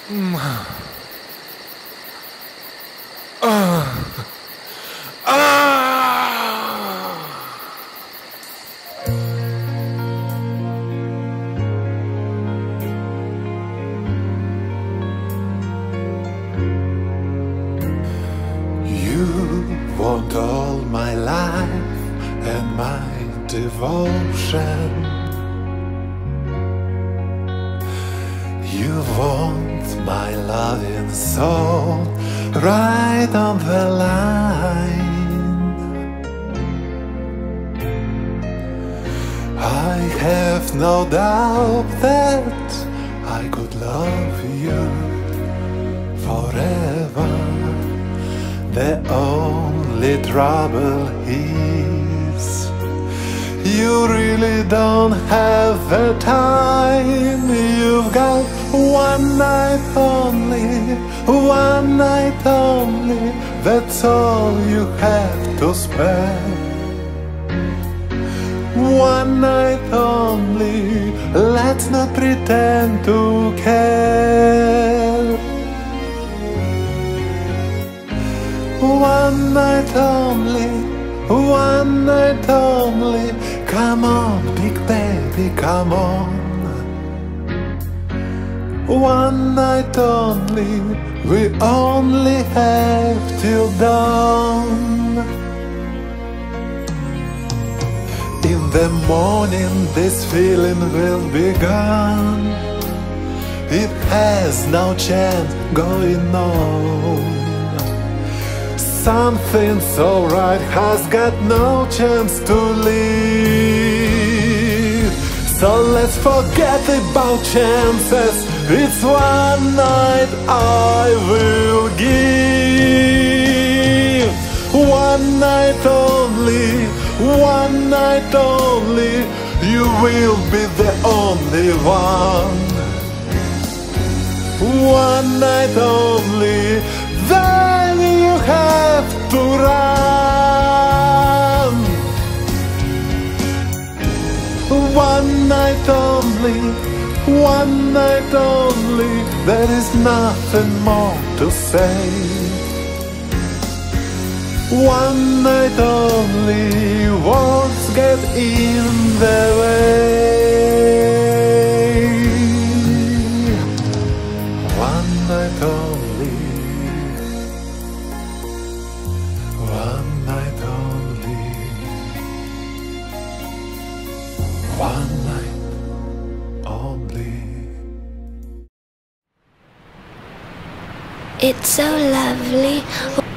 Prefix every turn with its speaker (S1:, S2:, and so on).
S1: You want all my life and my devotion. You want my loving soul right on the line. I have no doubt that I could love you forever. The only trouble is you really don't have the time. You've got one night only, one night only. That's all you have to spare. One night only, let's not pretend to care. One night only, one night only. Come on, big baby, come on. One night only, we only have till dawn. In the morning this feeling will be gone. It has no chance going on. Something so right has got no chance to live. So let's forget about chances. It's one night I will give. One night only, one night only. You will be the only one. One night only. Then you have to run. One night only, one night only. There is nothing more to say. One night only, words get in the way. One night only, one night only, one night only.
S2: It's so lovely.